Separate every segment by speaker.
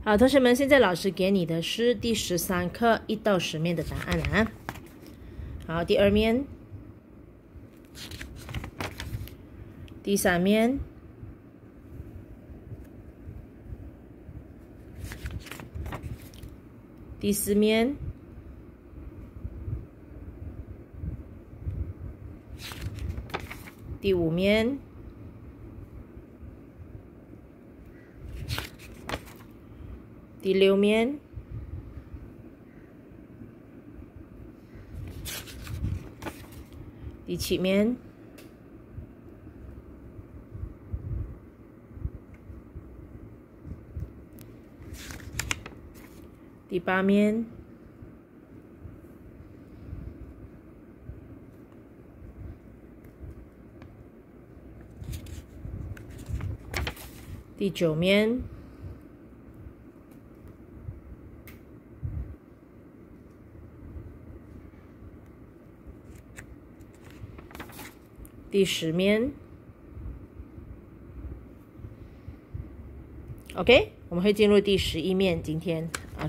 Speaker 1: 好，同学们，现在老师给你的是第13课1到10面的答案啊。好，第2面，第3面，第4面，第5面，第6面，第7面，第8面，第9面，第10面 ，OK， 我们会进入第11面。今天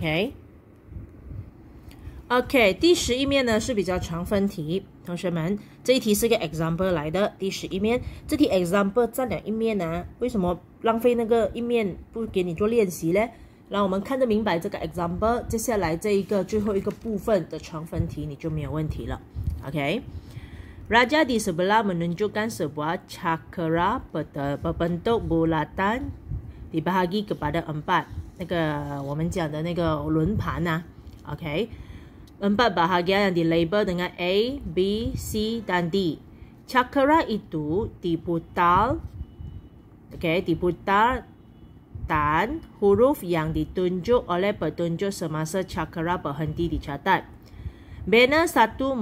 Speaker 1: ，OK， 第11面呢是比较长分题，同学们，这一题是个 example 来的。第11面，这题 example 占了一面呢，为什么浪费那个一面不给你做练习呢？让我们看得明白这个 example， 接下来这一个最后一个部分的长分题你就没有问题了 ，OK。Raja di sebelah menunjukkan sebuah cakra berbentuk bulatan dibahagi kepada 4。那个我们讲的那个轮盘啊 ，OK， 4 bahagian yang dilabel dengan A, B, C dan D. Cakra itu diputar, OK, diputar dan huruf yang ditunjuk oleh petunjuk semasa cakra berhenti dicatat. Bina satu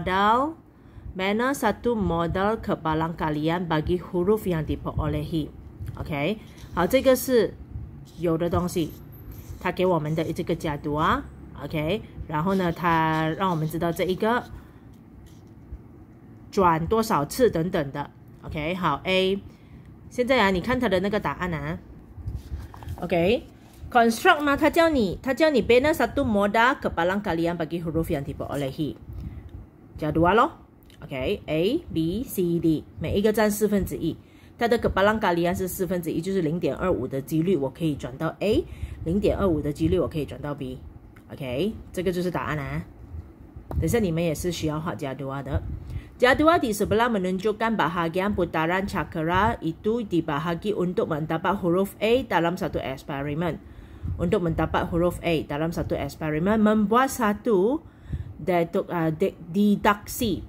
Speaker 1: modal kebalang kalian bagi huruf yang diperolehi. OK， 好，这个是有的东西，他给我们的这个加读啊 ，OK， 然后呢，他让我们知道这一个转多少次等等的 ，OK， 好 A， 现在啊，你看他的那个答案啊 ，OK，construct 嘛，他教你bina satu modal kebalang kalian bagi huruf yang diperolehi， 加读啊咯。OK， A, B, C, D， 每一个占1/4，它的kebalang kalian是1/4，就是 0.25 的几率我可以转到 A， 0.25 的几率我可以转到 B。OK， 这个就是答案啊。等下你们也是需要画加读的。Jadual di sebelah menunjukkan bahagian putaran cakra itu dibahagi untuk mendapat huruf A dalam satu eksperimen. Untuk mendapat huruf A dalam satu eksperimen, membuat satu didaksi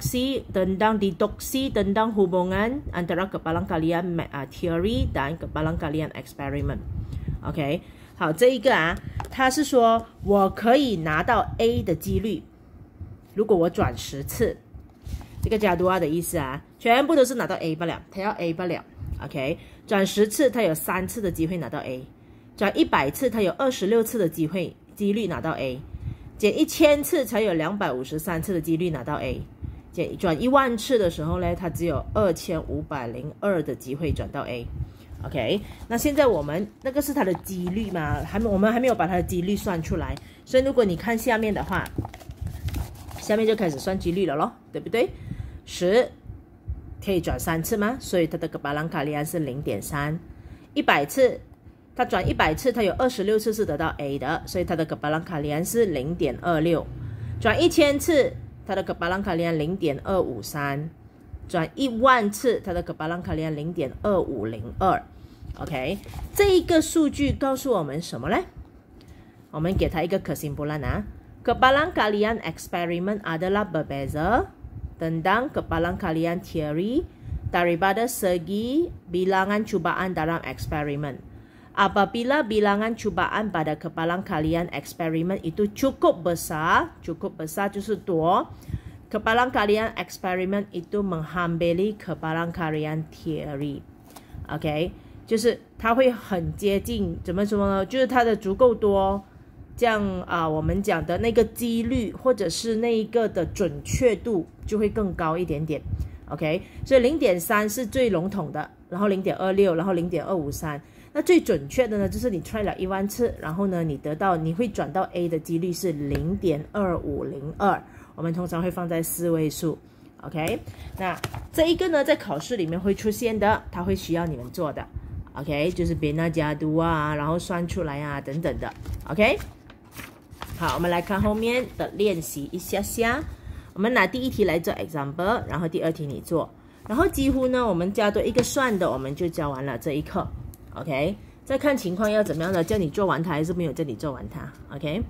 Speaker 1: tentang hubungan antara kebalang kalian teori dan kebalang kalian eksperimen。 OK， 好，这一个啊，他是说我可以拿到 A 的几率，如果我转10次，这个加多的意思啊，全部都是拿到 A 不了，他要 A 不了。OK， 转10次，他有3次的机会拿到 A； 转100次，他有26次的几率拿到 A。减1000次才有253次的几率拿到 A， 转10000次的时候呢，它只有2502的机会转到 A。OK， 那现在我们那个是它的几率嘛，我们还没有把它的几率算出来，所以如果你看下面的话，下面就开始算几率了咯，对不对？10可以转3次吗？所以它的kebalang kalian是 0.3， 100次。他转100次，他有26次是得到 A 的，所以他的kebalang kalian是 0.26。转1000次，他的kebalang kalian 0.253。转10000次，他的kebalang kalian 0.2502。OK， 这一个数据告诉我们什么呢？我们给他一个kesimpulan啊。Kebalang kalian eksperimen adalah berbeza tentang kebalang kalian teori daripada segi bilangan cubaan dalam eksperimen。Apabila bilangan cubaan pada kebalang kalian eksperimen itu cukup besar 就是多 kebalang kalian eksperimen itu menghampiri kebalang kalian teori。 OK， 就是它会很接近，怎么说呢？就是它的足够多，这样我们讲的那个几率或者是那一个的准确度就会更高一点点。OK， 所以 0.3 是最笼统的，然后 0.26， 然后 0.253。 那最准确的呢，就是你 try 了10000次，然后呢，你会转到 A 的几率是0.2502，我们通常会放在4位数。OK， 那这一个呢，在考试里面会出现的，它会需要你们做的。OK， 就是别那加读啊，然后算出来啊，等等的。OK， 好，我们来看后面的练习一下下。我们拿第一题来做 example， 然后第二题你做。然后几乎呢，我们加多一个算的，我们就教完了这一课。OK， 再看情况要怎么样的，叫你做完它还是没有叫你做完它。OK，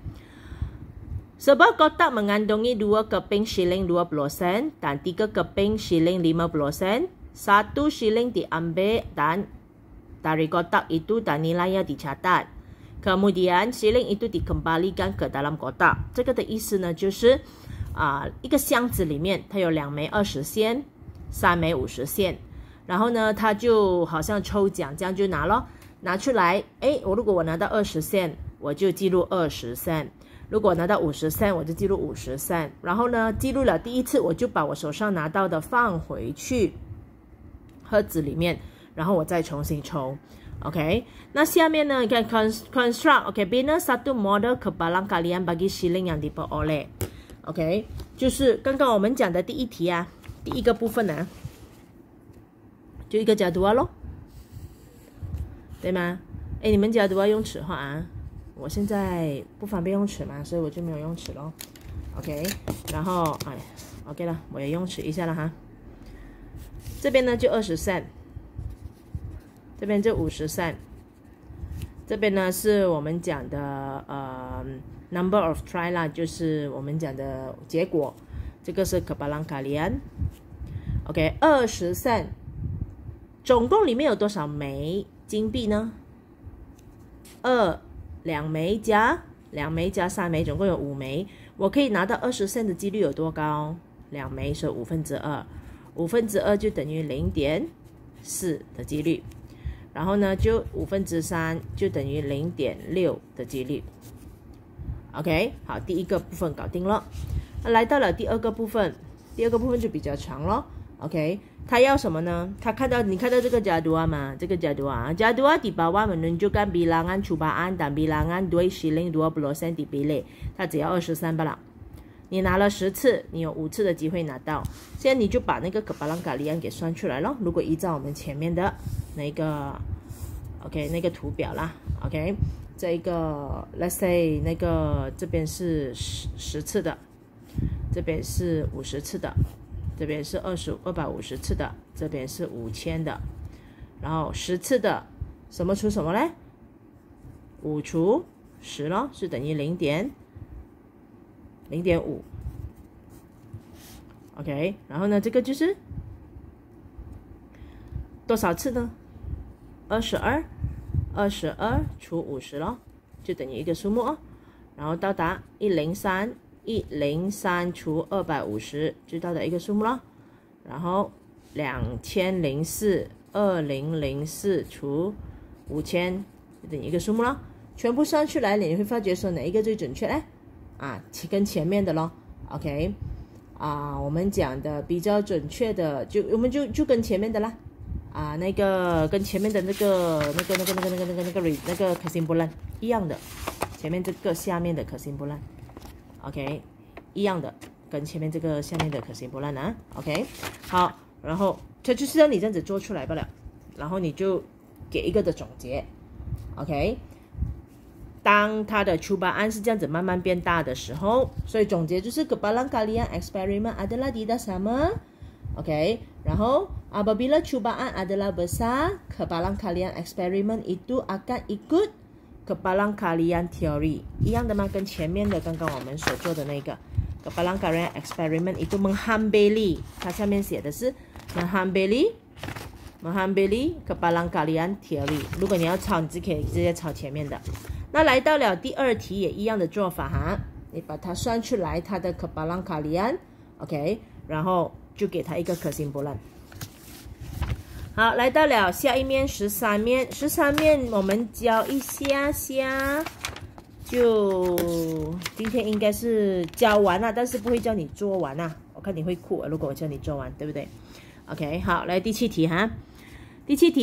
Speaker 1: sebuah kotak mengandungi 2 keping shilling 20 sen dan 3 keping shilling 50 sen. 1 shilling diambil dan dari kotak itu dan nilainya dicatat. Kemudian shilling itu dikembalikan ke dalam kotak。这个的意思呢，就是一个箱子里面它有2枚20仙。3枚50线，然后呢，他就好像抽奖这样就拿出来，如果我拿到20线，我就记录20线；如果拿到50线，我就记录50线。然后呢，记录了第一次，我就把我手上拿到的放回去盒子里面，然后我再重新抽。OK， 那下面呢，你看 construct，OK，bina satu model kebalang kalian bagi shilling yang diperoleh。OK， 就是刚刚我们讲的第一题啊。第一个部分呢，就一个加读咯，对吗？你们加读用尺画啊，我现在不方便用尺嘛，所以我就没有用尺咯。OK， 然后OK 了，我也用尺一下了哈。这边呢就20 cent， 这边就50 cent， 这边呢是我们讲的number of try 啦，就是我们讲的结果。这个是 kebalang kalian。OK， 20 cent， 总共里面有多少枚金币呢？2枚加3枚，总共有5枚。我可以拿到20 cent 的几率有多高？2枚，所以2/5，5/2就等于0.4的几率。然后呢，就3/5就等于0.6的几率。OK， 好，第一个部分搞定了。来到了第二个部分，第二个部分就比较长咯。OK， 他要什么呢？你看到这个jadual吗？这个jadual di bawah menunjukkan bilangan cubaan dan bilangan 2 shilling 20 sen dipilih。他只要23罢了。你拿了10次，你有5次的机会拿到。现在你就把那个kebalang kalian给算出来咯。如果依照我们前面的那个 OK 那个图表啦 ，OK， 这个 let's say 那个这边是10次的。这边是50次的，这边是250次的，这边是5000的，然后10次的，什么除什么嘞？5除10咯，是等于0.5。OK， 然后呢，这个就是多少次呢？22除50咯，就等于一个数目哦，然后到达103除250就到达一个数目了，然后2004除5000就等于一个数目了，全部算出来你会发觉说哪一个最准确呢？跟前面的咯 ，OK， 我们讲的比较准确的我们就跟前面的啦，那个跟前面的那个 kesimpulan 一样的，前面这个下面的kesimpulan。OK， 一样的，跟前面这个下面的kesimpulan啊 ，OK， 好，然后它就是让你这样子做出来罢了，然后你就给一个的总结 ，OK， 当它的cubaan是这样子慢慢变大的时候，所以总结就是 kebalang kalian eksperimen adalah tidak sama， OK， 然后apabila cubaan adalah besar， kebalang kalian eksperimen itu akan ikut kebalang kalian teori 一样的吗？跟前面的刚刚我们所做的那个 kebalang kalian experiment itu menghambeli， 它下面写的是 menghambeli kebalang kalian teori。如果你要抄，你就可以直接抄前面的。那来到了第二题也一样的做法哈，你把它算出来它的 kebalang kalian， OK， 然后就给它一个kesimpulan。好，来到了下一面13面我们教一下下，就今天应该是教完了，但是不会叫你做完啊，我看你会哭如果我叫你做完，对不对？ OK， 好，来第7题哈。第7题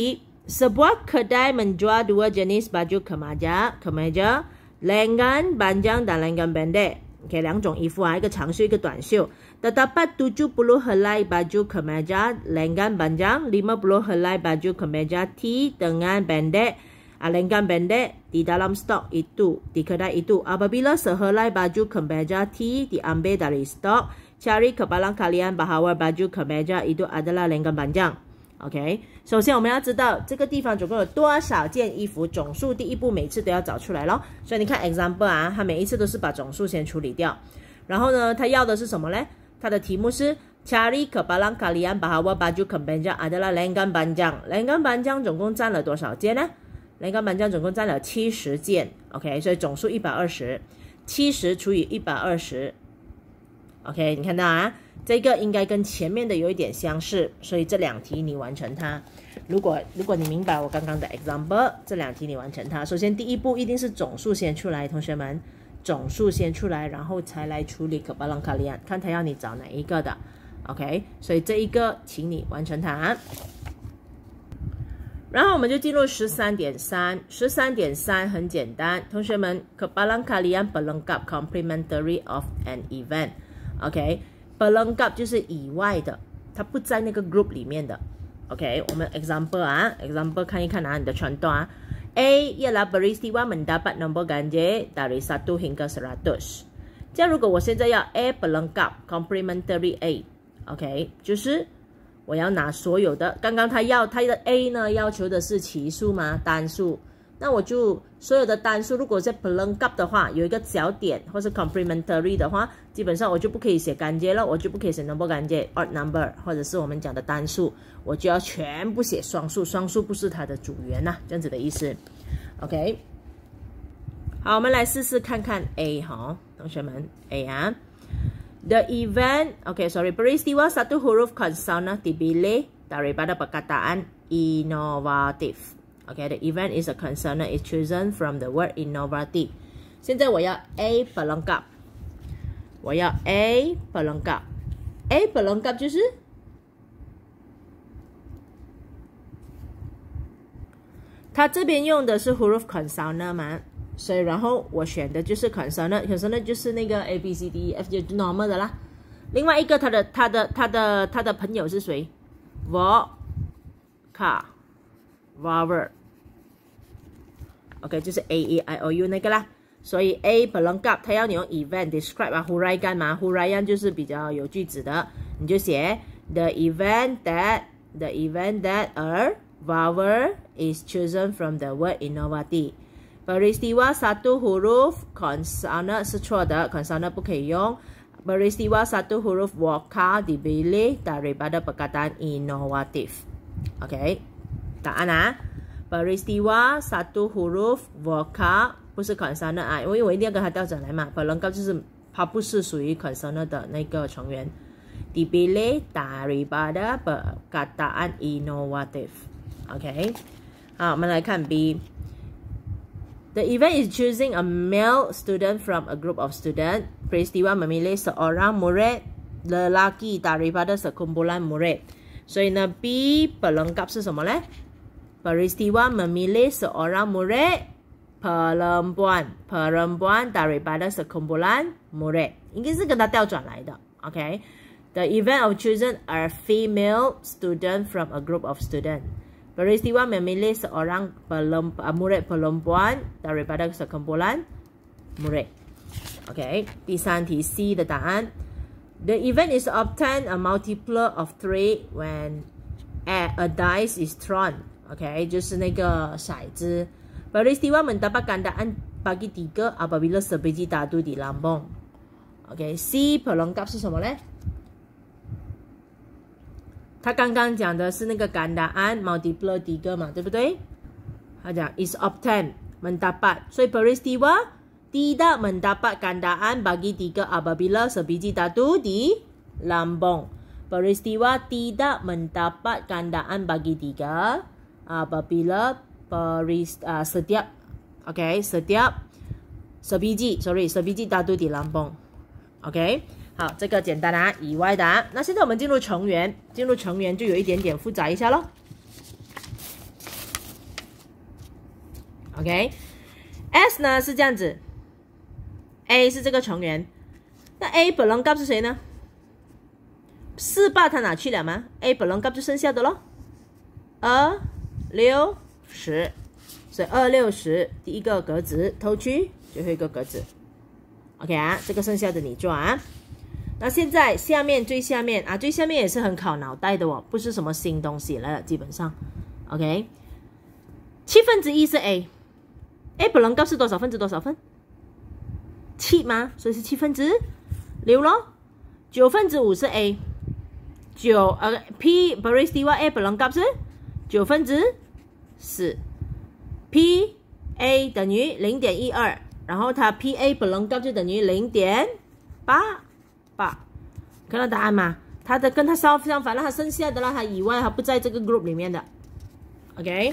Speaker 1: Sebuah kedai menjual dua jenis baju kemeja, lengan panjang dan lengan pendek. OK， 两种衣服啊，一个长袖，一个短袖。Terdapat 70 helai baju kemeja lengan panjang, 50 helai baju kemeja T dengan pendek, lengan pendek di dalam stok itu, di kedai itu. Apabila sehelai baju kemeja T diambil dari stok, cari kepala kalian bahawa baju kemeja itu adalah lengan panjang。OK， 首先我们要知道这个地方总共有多少件衣服，总数第一步每次都要找出来咯。所以你看 example 啊，它每一次都是把总数先处理掉。然后呢，它要的是什么呢？它的题目是 Cari kepala kalian bahawa baju kemeja adalah lengan panjang。lengan panjang 总共占了多少件呢？lengan panjang 总共占了70件。OK， 所以总数120，70除以120。OK， 你看到啊？这个应该跟前面的有一点相似，所以这两题你完成它。如果你明白我刚刚的 example， 这两题你完成它。首先第一步一定是总数先出来，同学们，总数先出来，然后才来处理kepala kalian， 看他要你找哪一个的。OK， 所以这一个请你完成它。然后我们就进入13.3， 13.3 很简单，同学们 kepala kalian pelengkap complementary of an event。OK。pelengkap 就是以外的，它不在那个 group 里面的。OK， 我们 example 啊 ，example 看一看啊，你的传段啊。A ialah peristiwa mendapat nombor ganjil dari 1 hingga 100。这样如果我现在要 A pelengkap complementary A，OK， 就是我要拿所有的，刚刚他的 A 呢要求的是奇数吗？单数。那我就所有的单数，如果是 pelengkap 的话，有一个小点，或是 complementary 的话，基本上我就不可以写ganjil了，我就不可以写 nombor ganjil odd number， 或者是我们讲的单数，我就要全部写双数，双数不是它的组员呐，这样子的意思。OK， 好，我们来试试看看 A 哈，同学们 A 啊 ，the event，peristiwa satu huruf konsonant dipilih daripada perkataan inovatif。OK，the event is a consonant is chosen from the word innovative。现在我要 A pelengkap， 我要 A pelengkap。A pelengkap 就是它这边用的是 huruf consonant 嘛，所以然后我选的就是 consonant 就是那个 A B C D E F 就 normal 的啦。另外一个他的朋友是谁 ？Vowel。OK， 就是 A E I O U 那个啦，所以 A pelengkap 它要你用 event describe 啊 huraikan 嘛 huraian 就是比较有句子的，你就写 the event that a vowel is chosen from the word innovative。peristiwa satu huruf consonant 是错的 consonant 不可以用 peristiwa satu huruf vokal dipilih daripada perkataan inovatif。 OK， 答案啊peristiwa satu huruf vokal 不是 consonant 啊，因为我一定要跟它调整来嘛 pelengkap 就是它不是属于 consonant 的那个成员 dipilih daripada perkataan inovatif。 OK， 好，我们来看 B。 The event is choosing a male student from a group of students. Peristiwa memilih seorang murid lelaki daripada sekumpulan murid。 所以呢 B pelengkap 是什么呢？ peristiwa memilih seorang murid perempuan daripada sekumpulan murid， 应该是跟它调转来的。 OK， The event of choosing a female student from a group of students。 peristiwa memilih seorang murid perempuan daripada sekumpulan murid。 OK， 第三题 C 的答案 The event is obtain a multiple of 3 when a dice is thrown。 OK， 就是那个骰子。 peristiwa mendapat gandaan bagi 3 apabila sebiji dadu di lambung。 OK， C pelengkap 是什么呢？他刚刚讲的是那个gandaan multiple 3嘛，对不对？他讲 is obtain mendapat， 所以 peristiwa tidak mendapat gandaan bagi 3 apabila sebiji dadu di lambung。 peristiwa tidak mendapat gandaan bagi 3 apabila setiap sebiji dadu di lambung。 OK， 好，这个简单啊，以外的啊。那现在我们进入成员就有一点点复杂一下咯。 OK，S 呢是这样子 ，A 是这个成员，那 A 本人 gap 是谁呢？4、8它哪去了吗 ？A 本人 gap 就剩下的咯，2、6、10，所以2、6、10第一个格子偷去，最后一个格子。OK 啊，这个剩下的你做啊。那现在下面最下面啊，最下面也是很考脑袋的哦，不是什么新东西了，基本上。OK， 1/7是 A，A 本人 gap 是多少分之多少分？7吗？所以是6/7咯。9/5是 A， P peristiwa A 本人 gap 是9/4 ，P A 等于0.12，然后它 P A 本人 gap 就等于0.88，看到答案吗？它的跟它相反了，它剩下的啦，它以外它不在这个 group 里面的。OK，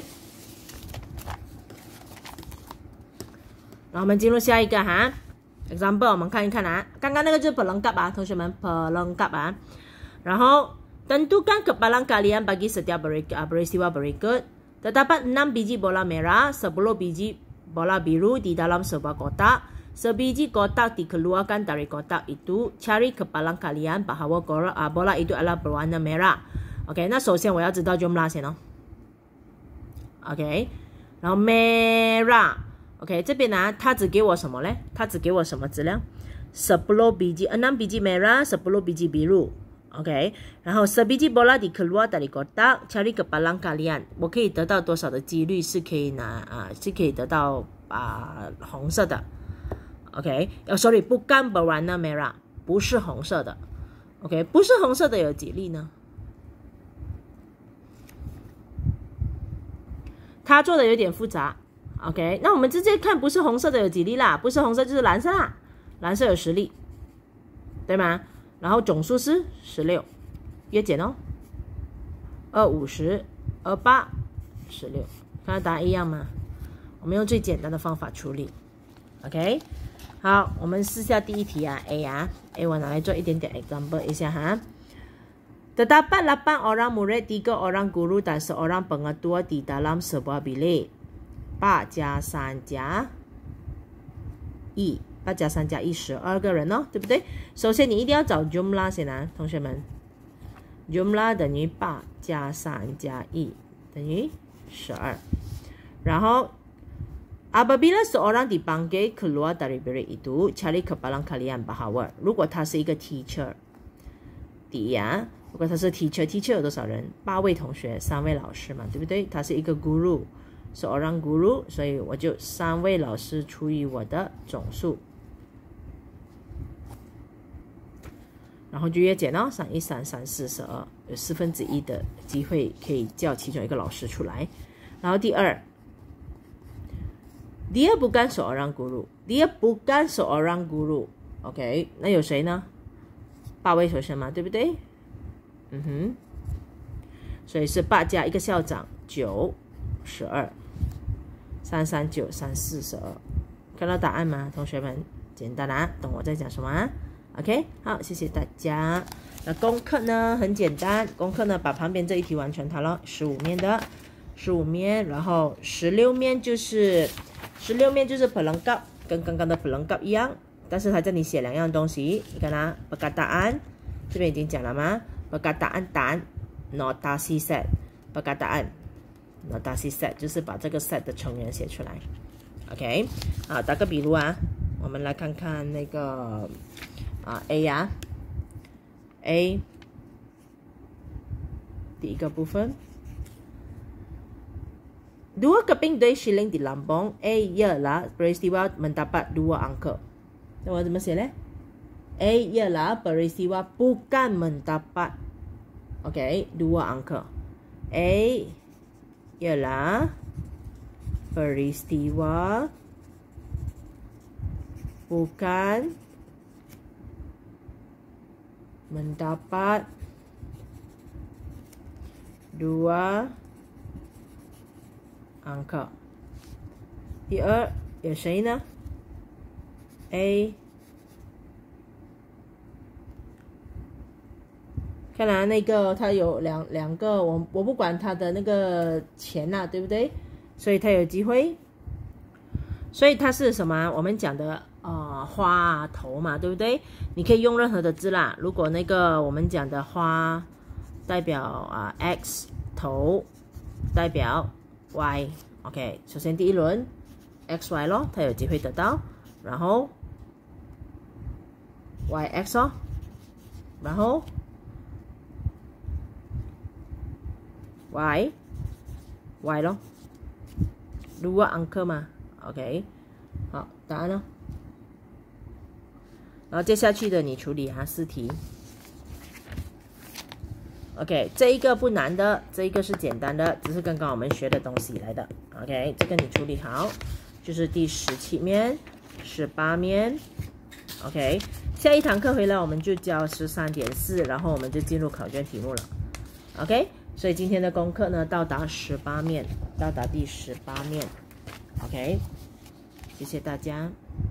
Speaker 1: 然后我们进入下一个哈 ，example 我们看一看啊，刚刚那个就是pelengkap啊，同学们 pelengkap啊，然后tentukan kepalang kalian bagi setiap peristiwa berikut. Terdapat 6 biji bola merah, 10 biji bola biru di dalam sebuah kotak. Sebiji kotak dikeluarkan dari kotak itu. Cari kepalang kalian bahawa bola itu adalah berwarna merah. OK， 那首先我要知道 jumlah 先哦。OK， 然后 merah。OK， 这边呢，他只给我什么嘞？他只给我什么资料？10 biji, 6 biji merah, 10 biji biru。OK， 然后 sebiji bola dikeluar dari kotak, cari kepalang kalian。我可以得到多少的几率是可以是可以得到红色的。OK， sorry， bukan berwarna merah， 不是红色的。OK， 不是红色的有几例呢？他做的有点复杂。OK， 那我们直接看不是红色的有几例啦？不是红色就是蓝色啦，蓝色有10例，对吗？然后总数是16，约减哦，2、50、2、8、16，看到答案一样吗？我们用最简单的方法处理。OK， 好，我们试下第一题啊 ，A 啊 ，A 我拿来做一点点 example 一下哈。Terdapat 8 orang murid, 3 orang guru dan seorang pengetua di dalam sebuah bilik. 8加3加1， 8加3加1 12个人哦，对不对？首先你一定要找 jumlah 先啊，同学们 ，jumlah 等于8加3加1等于12，然后 apabila seorang dipanggil keluar dari bilik itu, cari kepalang kalian bahawa， 如果他是一个 teacher， 第一啊，如果他是 teacher 有多少人？8位同学，3位老师嘛，对不对？他是一个 guru。seorang guru， 所以我就3位老师除以我的总数，然后就约减哦，3、1、3、3、4、12，有1/4的机会可以叫其中一个老师出来。然后第二 ，dia bukan seorang guru，dia bukan seorang guru，OK， 那有谁呢？8位学生嘛，对不对？所以是8加一个校长，9、12。3、3、9、3、4、12，看到答案吗？同学们，简单啊，懂我在讲什么啊 ？OK， 好，谢谢大家。那功课呢很简单，功课呢把旁边这一题完成它了，15面的，15面，然后16面就是pelengkap，跟刚刚的 pelengkap 一样，但是它叫你写2样东西，你看啊 perkataan 这边已经讲了吗 ？perkataan dan notasi set perkataan。notasi set 就是把这个 set 的成员写出来 ，OK， 好，打个比如啊，我们来看看那个A 啊 ，A 第一个部分 ，2 keping 2 shilling di Lampung A ialah peristiwa mendapat 2 angka， 那我怎么写呢 ？A ialah peristiwa bukan mendapat OK 2 angka A ialah peristiwa bukan mendapat 2 angka。第二有谁呢 ？A 看来那个它有两个，我不管它的那个钱呐、对不对？所以它有机会所以它是什么？我们讲的花啊头嘛，对不对？你可以用任何的字啦。如果那个我们讲的花代表x 头代表 y，OK， 首先第一轮 xy 咯，它有机会得到，然后 yx 哦，然后 y 咯，dua angka 嘛 ，OK， 好，答案呢？然后接下去的你处理4题。OK， 这一个不难的，这一个是简单的，只是刚刚我们学的东西来的。OK， 这个你处理好，就是第17面、18面。OK， 下一堂课回来我们就教13.4，然后我们就进入考卷题目了。OK， 所以今天的功课呢，到达18面，到达第18面。OK， 谢谢大家。